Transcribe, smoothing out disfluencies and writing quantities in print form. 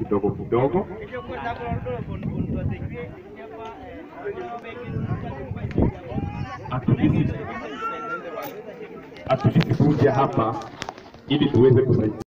kidogo kidogo. Atulisi kuja hapa ili tuweze kusaidia.